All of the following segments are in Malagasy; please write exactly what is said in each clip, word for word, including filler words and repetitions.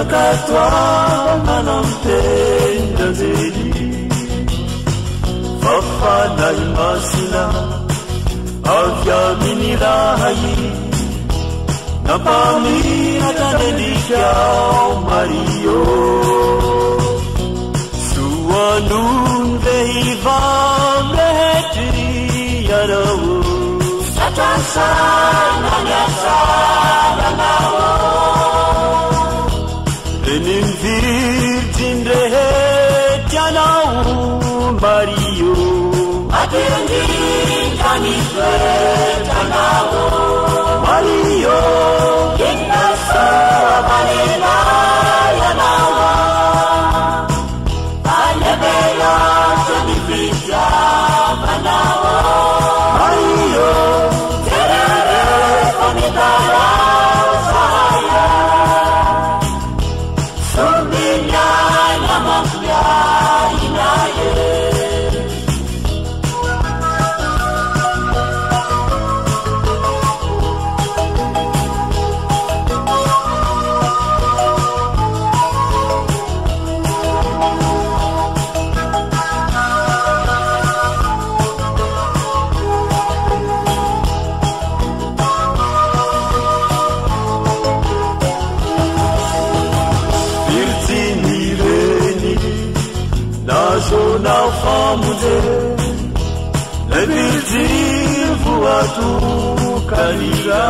Manamtendanzeli Fafanay masina Avya minirahayi Napamiratanelikaw Mario Suanun vehivam leheti yarawo Satasan nanyasananawo Enim virgin rehetianaw Mario Atendi kanifetanawo Mario Kinasa Malina Yanawa Alebea Sonifita Manawa Mario Terere Komitara Saya Suminya Namakya Inaye Na famuze le virgin vuatu kalira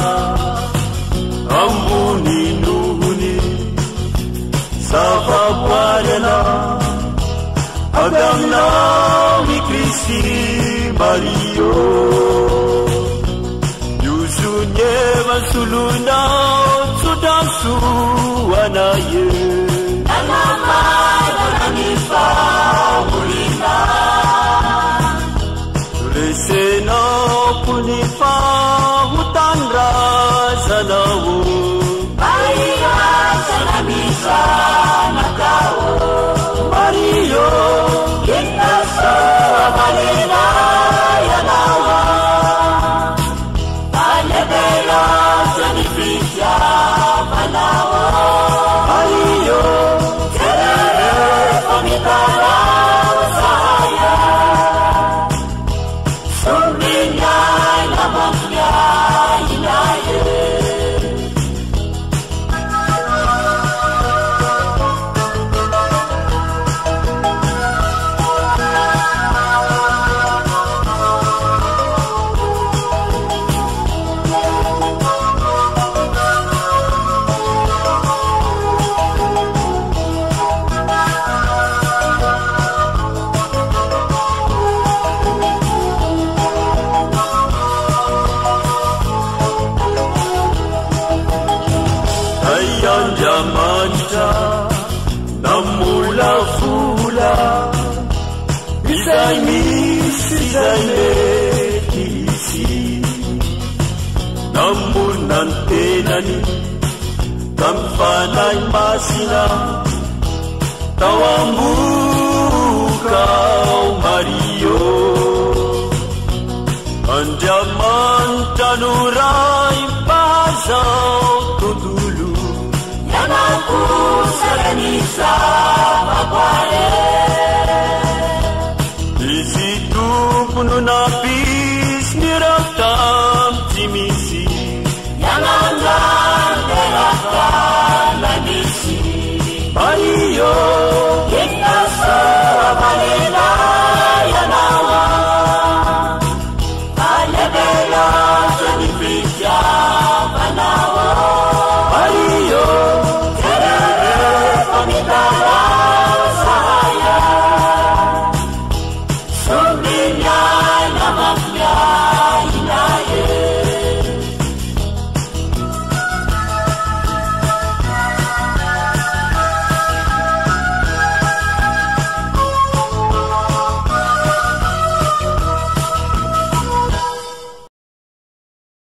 ambuni nuhuni sava parena agamna mi Kristi Mario yusunye basuluna sudasu anaye alama ananifa Mulina Tulesena Punifa Hutan Razanawo Maria Sanamisa Nakao Mario Kinasa Malina Yanawa Alebela Sanifisa Manawa Mario Terere Komitara Saya Suminya Namakya Inaye Namula fula Isay mis Isay lekisi Namunan tenani Kampanay masina Tawambukaw Mario Anjaman tanuray Pasaw tutulu Yanaku Saranisa Mapare